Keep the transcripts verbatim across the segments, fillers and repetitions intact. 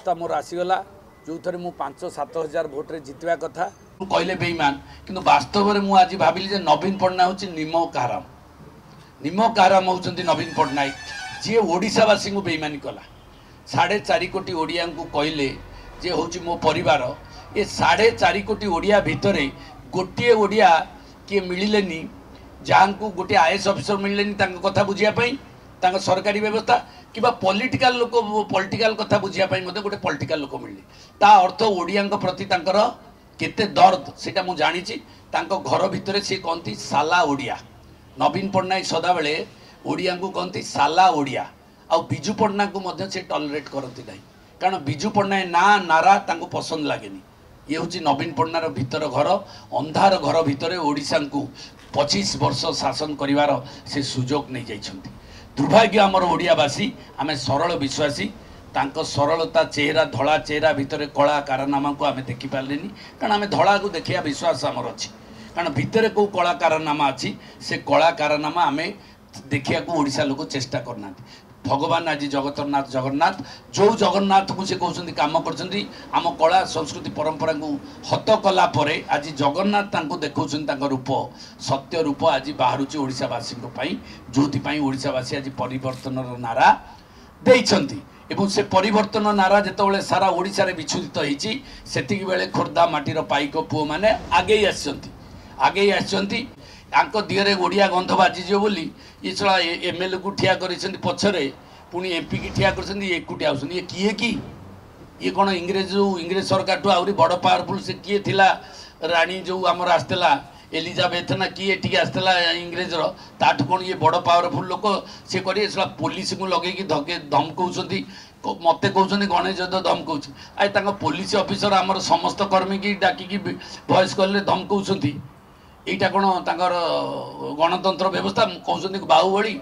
रास्ता मोर आसीगला जो थे मुझे पांच सात हजार भोट्रे जितवा कथा कहले बेईमान कि वास्तव में मुझे आज भाविली नवीन पट्टनायक हूँ निम काराम निम काराम होती नवीन पट्टनायक जी ओडावासी को बेईमानी कला साढ़े चार कोटी ओडिया को कहले जे हूँ मो परिवार ये साढ़े चार कोटी ओडिया भितर गोटे ओडिया किए मिलने जहाँ को गोटे आईएएस ऑफिसर मिलने कथा बुझापी सरकारी व्यवस्था कि पॉलिटिकल लोक पॉलिटिकल कथा बुझापी गोटे पॉलिटिकल लोक मिलले ता अर्थ ओडिया प्रति केते दर्द सेटा मु जानी घर भितर सी कहती साला ओडिया नवीन पट्टनायक सदा बेले ओडिया को कहती साला ओडिया आ बिजू पट्टनायक को से टॉलरेट करती ना कारण बिजू पट्टनायक ना नारा पसंद लगे ये हूँ नवीन पट्टनायक भितर घर अंधार घर भितर ओडिशा को पच्चीस वर्ष शासन करिवार से सुजोग नहीं जाइछंती दुर्भाग्य आमर ओडियावासी आम सरल विश्वासी तांको सरलता चेहरा धला चेहरा भितर कला कारनामा को आम देखिपारे कारण आम धला को देखा विश्वास आमर अच्छी कारण भितर को कला कारनामा अच्छी से कला कारनामा आम देखा ओडिशा लोक चेष्टा करना भगवान आज जगतरनाथ जगन्नाथ जो जगन्नाथ को से कहते कम करम कला संस्कृति परंपरा को हत कला परे आज जगन्नाथ देखा रूप सत्य रूप आज बाहर ओडिशावासी जो ओडिशावासी आज परिवर्तन नारा देइछंती एवं से परिवर्तन नारा जिते सारा ओडिशा रे विच्छेदित होती सेतिक बेले खोर्धा माटीर पाइक पुओ मैंने आगे आसछंती आगे आसछंती आंको दिहरे ओडिया गंध बाजिज बोली ये छड़ा एमएलए को ठिया कर पछरे पुणी एमपी की ठिया कर एकुटिया आउछन ये किए कि ये कौन इंग्रेज इंग्रेज सरकार ठू आहरी बड़ पावरफुल से किए थिला रानी जो आमर आसला एलिजाबेथ ना किए टी आसला इंग्रेज ताठू कौन ये बड़ पावरफुल लोक से करे पुलिस को लगे धके धमकाउछंती मत कहते गणेश युद्ध धमकाउछ आज पुलिस ऑफिसर आमर समस्त कर्मी की डाकिकी वॉइस कॉल धमकाउछंती एटा कौन तांकर गणतंत्र व्यवस्था कहते बाहुबली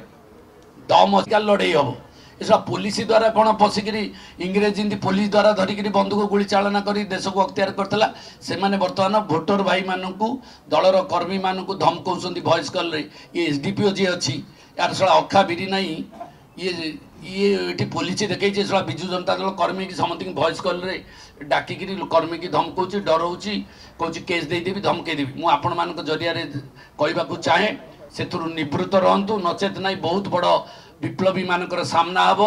दम लड़े हम इसला पुलिस द्वारा कौन पशिकी इंग्रेज जमी पुलिस द्वारा धरिकी बंदूक गुली चालना कर देश को अख्तियार करता से माने बर्तमान भोटर भाई मानू दलर कर्मी मानू धमकाउछंती वॉइस कॉल रे ये एसडीपीओ जी अच्छी यार सला अखा बिरी नहीं ये ये ये पुलिस देखी सला विजु जनता दल कर्मी की समस्त वॉइस कॉल रे डाकिकी कर्मी की धमकाऊँ डराऊँगी कौन केस देदेवी धमकईदेवी मुझे आपण मान जरिया कहवाक चाहे से निवृत्त रहतु नचेत ना बहुत बड़ विप्लवी मानकर सामना हम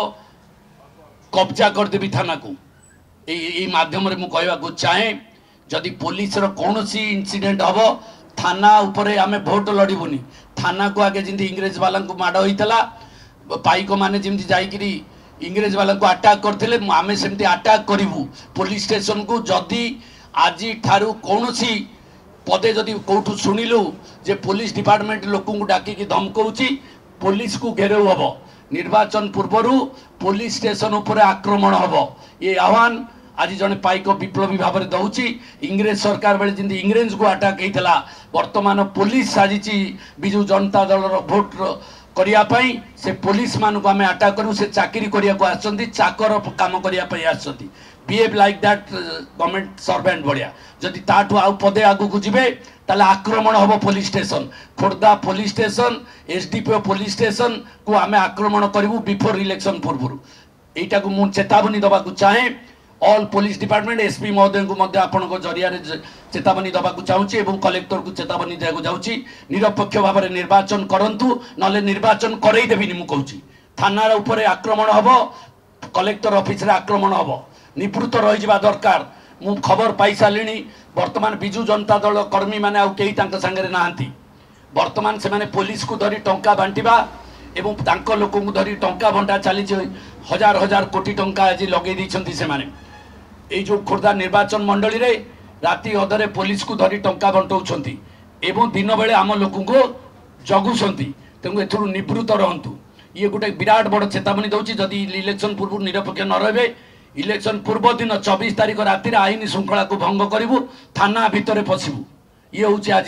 कब्जा करदेवी थाना को यही मध्यम कहवाक चाहे जदि पुलिस कौन सी इनसीडेंट हम थाना उपरे आम भोट लड़बूनी थाना को आगे जमी इंग्रेज वाला माड़ होता पाइक मैंने जमी जाकि इंग्रेज वाला को अटैक करते आम सेमती अटैक करूँ पुलिस स्टेशन को जदि आज ठारू कौन सी पदे जदि कौटू शुणिलु जे पुलिस डिपार्टमेंट लोक डाकिकी धमकाऊँगी पुलिस को घेराव हम निर्वाचन पूर्वर पुलिस स्टेशन उपर आक्रमण हम ये आह्वान आज जड़े पाइक विप्लवी भाव में दौची इंग्रेज सरकार बेले जमी इंग्रेज को अटैक होता वर्तमान पुलिस साजिची विजु जनता दल भोट करने से पुलिस मान को आम अटैक करूँ से चाकरी करने चाकर कम करने behave like that government servant भाया जदि ताठू आउ पदे आगू को जीवे ताले आक्रमण हम police station Khordha police station SDPO police station को आम आक्रमण करूँ बिफोर इलेक्शन पूर्व यहीटा को मुझे चेतावनी दबाक चाहे ऑल पुलिस डिपार्टमेंट एसपी महोदय को आपण जरिया चेतावनी दबाक चाहूँगी और कलेक्टर को चेतावनी देवाक जाऊँगी निरपेक्ष भाव में निर्वाचन करूँ ना निर्वाचन करईदेवी मुझे कहूँ थाना उपरे आक्रमण हम कलेक्टर ऑफिस आक्रमण हम निवृत्त रही दरकार मु खबर पाई सारे बर्तमान विजु जनता दल कर्मी मैंने आउ कई सांगे नहांती बर्तमान से माने पुलिस को धरी टंका बांटिबा एवं तांको लोक को धरी टंका बंटा चली हजार हजार कोटी टंका आज लगे देइछंती से माने ए जो खोर्धा निर्वाचन मंडली रे राति अधरे पुलिस को धरी टंका बंटाउछंती एवं दिन बेले आम लोक को जगुछंती तेणु एथुरु निवृत्त रहंतु ये गोटे विराट बड़ चेतावनी दउची जदि इलेक्शन पूर्व निरपेक्ष न रहे इलेक्शन पूर्व दिन चौबीस तारीख राति आईन श्रृंखला को भंग करूँ थाना भितर पशु ये हूँ आज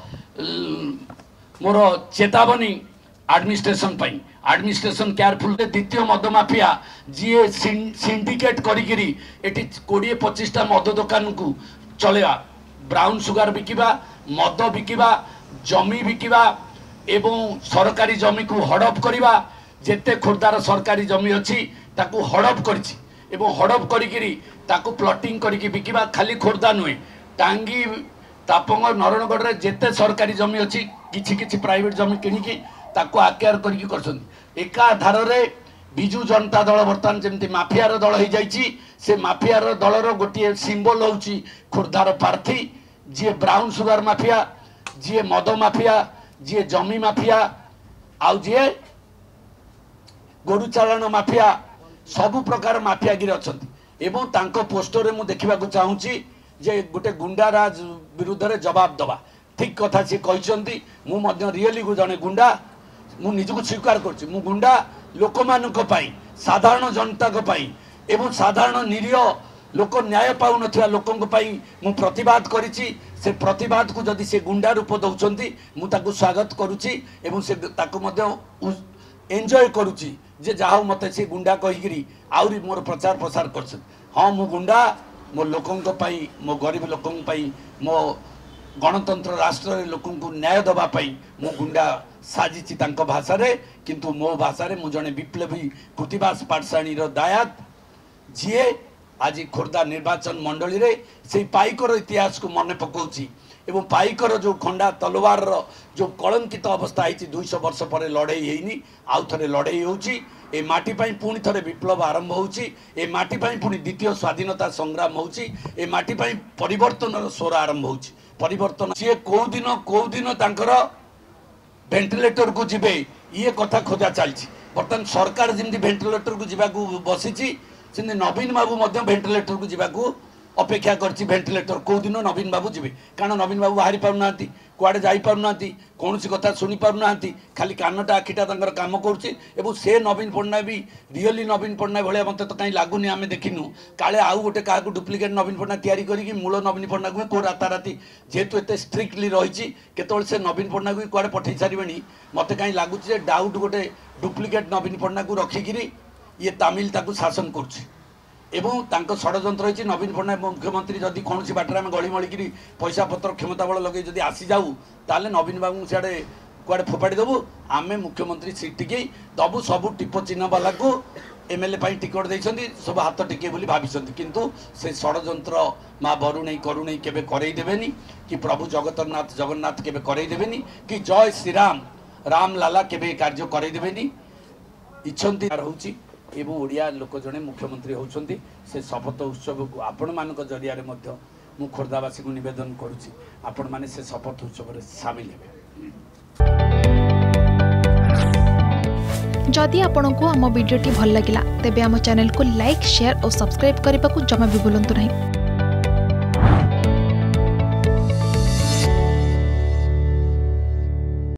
मोर चेतावनी एडमिनिस्ट्रेशन पाई एडमिनिस्ट्रेशन केयरफुल द्वितीय मद माफिया जी सिंडिकेट करी कोड़े पच्चीसटा मद दुकान को चलवा ब्राउन सुगार बिकिबा मद बिकिबा जमी बिकिबा एवं सरकारी जमी को हड़प करवा जेते खोर्धार सरकारी जमी अच्छी ताकू हड़प करिछि एवं हड़प करिकिरी ताकू प्लटिंग करिकी बिकिबा खाली खोर्धा नुहे टांगी तापंग नरणगढ़ रे जेते सरकारी जमी अच्छी किछि किछि प्राइवेट जमी किणिकी ताकू आकेयर करिकी करछन एका धार रे बिजू जनता दल बर्तमान जमती माफियार दल हो जाइए से माफियार दलर गोटे सिंबल होची खोर्धार प्रार्थी जी ब्राउन सुगर माफिया जी मद माफिया जी जमी माफिया आउ जी गोरु चालाण माफिया सबु प्रकार माफियागिरी अच्छी एवं तांको पोस्टर में देखा चाहूँगी जे गोटे गुंडाराज विरुद्ध रे जवाब दबा ठीक कथा सी कहते मुझे रियली जड़े गुंडा मु निजको स्वीकार कर गुंडा लोक मानक पाई साधारण जनता को पाई एवं साधारण निरीह लोक न्याय पाउ नथिया लोकंक पाई मु प्रतिवाद करिछि से प्रतिवाद को जदि से गुंडा रूप दउछंती मु ताकू स्वागत करुछि एवं से ताकू मध्य एंजॉय करुछि जे जाहौ मते से गुंडा कहिगिरी आउरी मोर प्रचार प्रसार करछ हां मु गुंडा मो लोकंक पाई मो गरीब लोकंक पाई मो गणतंत्र राष्ट्र लोकंक न्याय दबा पाई मु गुंडा साजिछि तांक भाषा रे किंतु मो भाषा रे मु जने विप्लवी कृतिवास पाठशाणी रो दायात जीए आज खोर्धा निर्वाचन मंडली रे से पाइकर इतिहास को मन पकाउछि एवं पाइकर जो खंडा तलवार रो जो कलंकित अवस्था है दुई सौ वर्ष पर लड़ाई हैनी आउ थे लड़ाई होउछि ए माटी पाई पुणी थे विप्लव आरंभ होउछि ए माटी पाई पुणी द्वितीय स्वाधीनता संग्राम होउछि ए माटी पाई परिवर्तन स्वर आरंभ होउछि परिवर्तन सी कौ दिन कौ दिन तांकर वेंटिलेटर को जीवे ये कथा खोजा चलछि बर्तमान सरकार जमी वेंटिलेटर को जीवाकू बसीची सेमती नवीन बाबू वेंटिलेटर को जीवाकू अपेक्षा करछि वेंटिलेटर कौ दिन नवीन बाबू जीवे कारण नवीन बाबू बाहरी पारु नांती कुआडे जाई पारु नांती कोनोसी कथा सुनी पारु नांती खाली कानटा आखिटा तांकर काम करूछि एवं से नवीन पट्टनायक भी रियली नवीन पट्टनायक भलिया मते तो कहीं लागुनी आमे देखिनु काले आउ गोटे का डुप्लिकेट नवीन पट्टनायक तैयारी करिकि मूल नवीन पट्टनायक को राताराती जेहेतु एते स्ट्रिक्टली रही केतବେଳେ से नवीन पट्टनायक भी कुआडे पठै सारिबेनी मते कहीं लागुछि जे डाउट गोटे डुप्लिकेट नवीन पट्टनायक को रखिकिरी ये तमिल ताकू शासन करुछि एवं तांको षड्यंत्र होइछि नवीन पट्टनायक मुख्यमंत्री जदि कौन बाटर आम गली मलिकी पैसा पत्र क्षमता बल लगे जदि आसी जाऊ ताले नवीन बाबू सियाड़े कुआडे फोपाड़ी देबू आमे मुख्यमंत्री सीट टिके दबू सबू टिप चिन्ह वाला को एमएलए पाई टिकट देइछन्ती सब हाथ टिके बोली भाबिछन्ती किंतु से षड्यंत्र माँ बरुणई करुणई केबे करई देबेनी कि प्रभु जगन्नाथ जगन्नाथ केबे करई देबेनी कि जय श्री राम राम लाला केबे कार्य करई देबेनी इच्छन्ती रहउछि एवं ओडिया लोक जड़े मुख्यमंत्री होउछन्ती से शपथ उत्सव को आपण मानक जरिया मु खोर्धावासी को निवेदन करुछि आपण माने से शपथ उत्सव रे शामिल हेबे। जदि आपंक आम भिडी भल लगा तेब आम चैनल को लाइक शेयर और सब्सक्राइब करने को जमा भी भूलु नहीं।